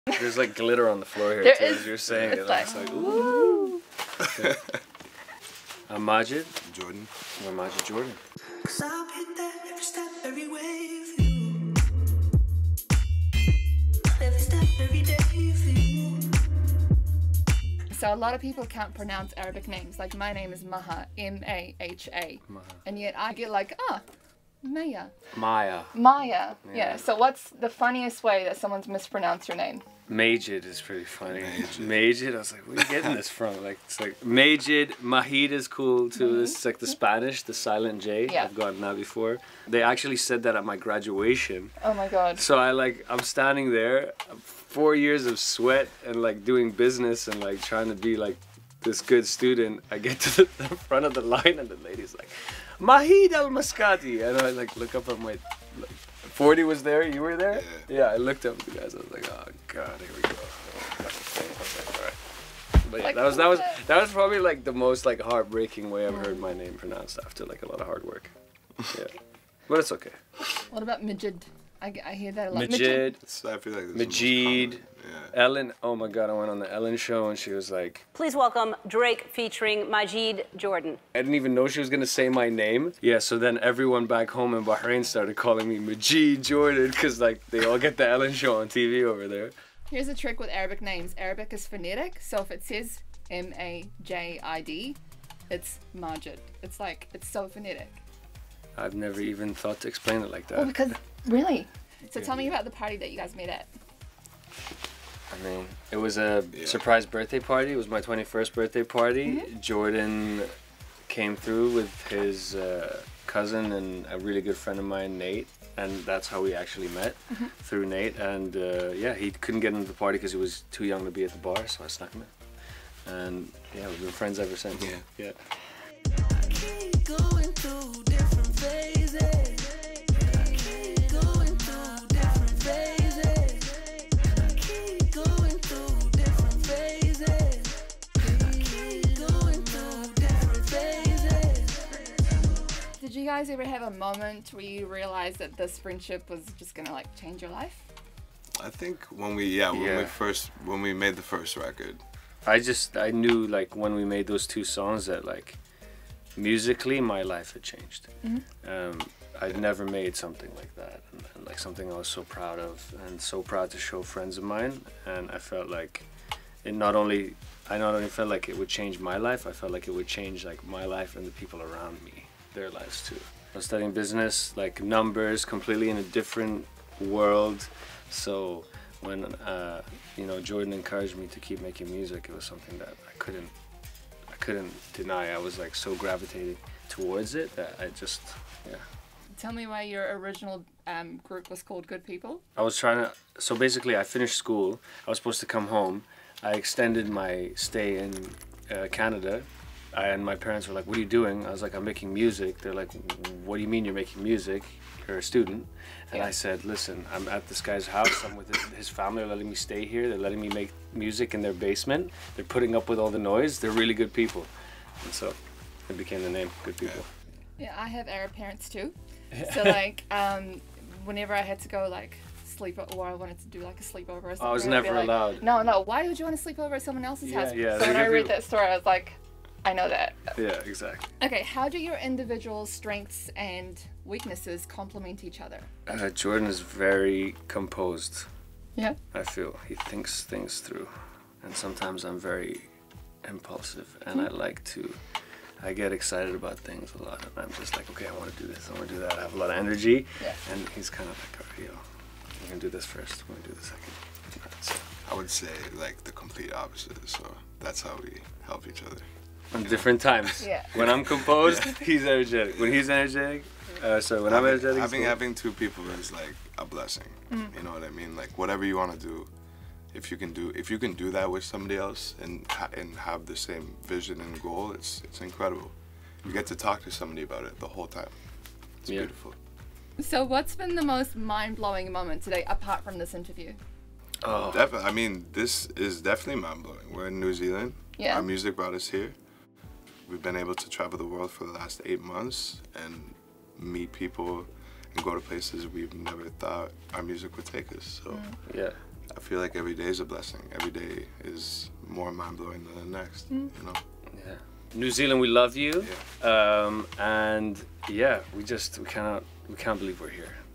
There's like glitter on the floor here There too, is, as you're saying it. it's I'm like, just like, ooh. I'm Majid Jordan. I'm Majid Jordan. Cause I'll hit that every step, every way for you. Every step, every day for you. So a lot of people can't pronounce Arabic names. Like my name is Maha, M-A-H-A. Maha. And yet I get like, Maya. Maya. Maya. Yeah. So what's the funniest way that someone's mispronounced your name? Majid is pretty funny. Majid. Majid, I was like, where are you getting this from? Like, it's like Majid, Majid is cool too. It's like the Spanish, the silent J. Yeah. I've gotten that before. They actually said that at my graduation. Oh my God. So I'm standing there, 4 years of sweat and like doing business and like trying to be like this good student. I get to the front of the line and the lady's like, Majid al-Mascati. And I like look up at my, like, 40 was there, you were there? Yeah, I looked up at the guys, I was like, oh God, here we go. But yeah, Like, that was probably like the most like heartbreaking way I've heard my name pronounced after like a lot of hard work. Yeah. But it's okay. What about Majid? I hear that a lot. Majid. I feel like Majid, yeah. Ellen, oh my God, I went on the Ellen show and she was like... Please welcome Drake featuring Majid Jordan. I didn't even know she was gonna say my name. Yeah, so then everyone back home in Bahrain started calling me Majid Jordan because like they all get the Ellen show on TV over there. Here's a trick with Arabic names. Arabic is phonetic, so if it says M-A-J-I-D, it's Majid. It's like, it's so phonetic. I've never even thought to explain it like that. Well, because, really? So tell me about the party that you guys made at. I mean, it was a surprise birthday party. It was my 21st birthday party. Jordan came through with his cousin and a really good friend of mine, Nate. And that's how we actually met, through Nate. And yeah, he couldn't get into the party because he was too young to be at the bar, so I snuck him in. And yeah, we've been friends ever since. Yeah. I keep going through different phases. I keep going through different phases. I keep going through different phases. I keep going through different phases. Did you guys ever have a moment where you realized that this friendship was just gonna like change your life? I think when we made the first record. I knew like when we made those two songs that like musically my life had changed. I'd never made something like that and like something I was so proud of and so proud to show friends of mine, and I felt like I not only felt like it would change my life, I felt like it would change like my life and the people around me, their lives too. I was studying business, like numbers, completely in a different world. So when you know, Jordan encouraged me to keep making music, it was something that I couldn't deny. I was like so gravitating towards it that I just, yeah. Tell me why your original group was called Good People. I was trying to, so basically I finished school, I was supposed to come home. I extended my stay in Canada, and my parents were like, what are you doing? I was like, I'm making music. They're like, what do you mean you're making music? You're a student. And I said, listen, I'm at this guy's house, I'm with his family, they're letting me stay here, they're letting me make music in their basement, they're putting up with all the noise, they're really good people. And so it became the name, Good People. Yeah, I have Arab parents too. So like, whenever I had to go like sleep, or I wanted to do like a sleepover or something, I was I'd be never like, allowed. No, why would you want to sleep over at someone else's house? Yeah, so when I they read do. that story, I was like, I know that. Yeah, exactly. Okay, how do your individual strengths and weaknesses complement each other? Jordan is very composed. Yeah. I feel he thinks things through, and sometimes I'm very impulsive, and I get excited about things a lot, and I'm just like, okay, I want to do this, I want to do that. I have a lot of energy, and he's kind of like, all right, yo, we're gonna do this first, we're gonna do the second. So, I would say like the complete opposite. So that's how we help each other. on different times. Yeah. When I'm composed, he's energetic. When he's energetic, when I'm energetic, having two people is like a blessing. You know what I mean? Like whatever you want to do, if you can do that with somebody else and have the same vision and goal, it's incredible. You get to talk to somebody about it the whole time. It's beautiful. So what's been the most mind-blowing moment today, apart from this interview? Oh. Definitely. I mean, this is definitely mind-blowing. We're in New Zealand. Yeah. Our music brought us here. We've been able to travel the world for the last 8 months and meet people and go to places we've never thought our music would take us. So Yeah. I feel like every day is a blessing. Every day is more mind-blowing than the next, you know? Yeah. New Zealand, we love you. Yeah. And yeah, we can't believe we're here.